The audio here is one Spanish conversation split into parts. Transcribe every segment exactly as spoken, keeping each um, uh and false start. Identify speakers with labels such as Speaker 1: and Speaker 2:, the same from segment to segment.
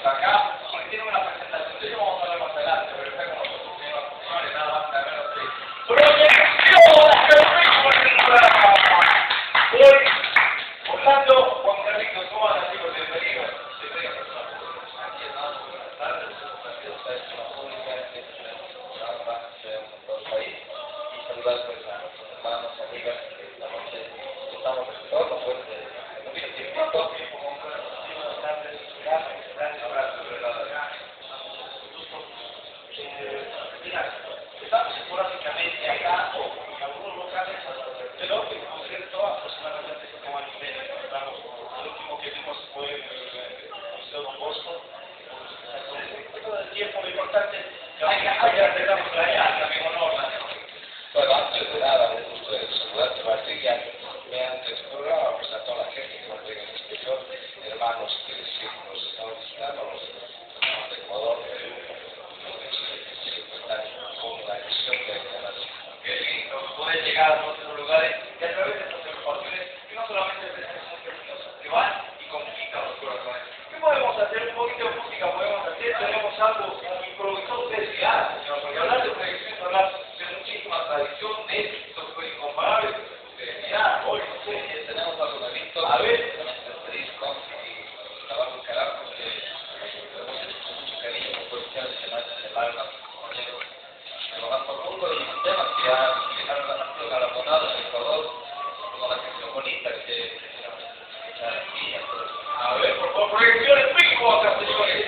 Speaker 1: acá y tiene una presentación. De eso vamos a hablar más adelante, pero está con nosotros, señor. Señores, nada más, nada menos que ¡Proyección Película! Hoy, Orlando, Juan Carlitos, ¿cómo andan, chicos? Bienvenidos. Bienvenidos a aquí estamos. Buenas tardes. Esta es una pública que es un programa en todo el país. Y saludar pues a nuestros hermanos, amigas que esta noche estamos retorno pues de mucho tiempo. Buenas tardes. Gracias. Gracias. Abrazo, de verdad. Mira, estamos esporádicamente acá o en algunos locales, pero como cierto, aproximadamente se toman y media. Estamos, el último que vimos fue en el Museo Don Bosco. Todo el tiempo, lo importante es que allá tengamos la llave, también honor. Bueno, antes de nada, un gusto de saludarte, Martín, ya mediante este programa, pues a toda la gente que nos ve en el exterior, hermanos que nos están visitando, los hermanos de Ecuador, Perú, con la emisión de la Qué lindo poder llegar a otros lugares y a través de estas informaciones que no solamente se van y conquistan los corazones. ¿Qué podemos hacer? Un poquito de música podemos hacer, tenemos algo improvisado, ustedes dirán, señor, porque hablar de proyección es hablar de muchísima tradición, de éxitos incomparables, ustedes dirán, hoy no sé, tenemos algo de listo, a ver, este disco, y la vamos a encarar porque tenemos mucho cariño, con cuestiones que no hacen el alma, compañeros. Por uno de los temas que han galardonado en Ecuador, como la canción bonita que escuchar aquí. A ver, por favor, proyecciones Pico acá, señores.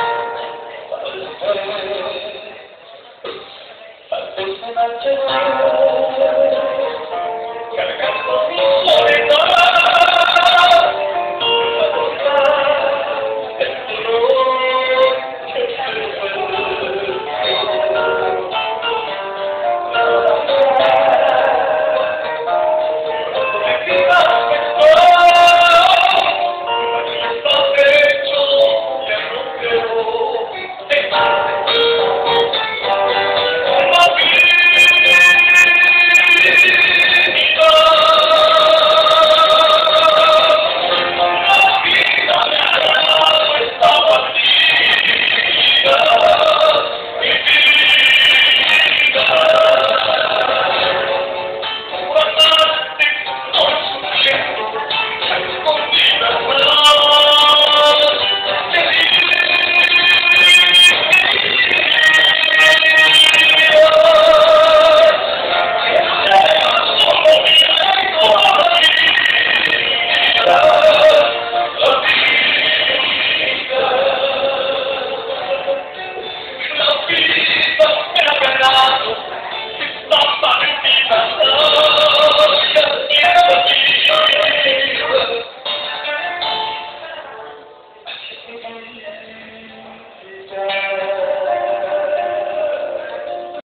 Speaker 1: Antes de marchar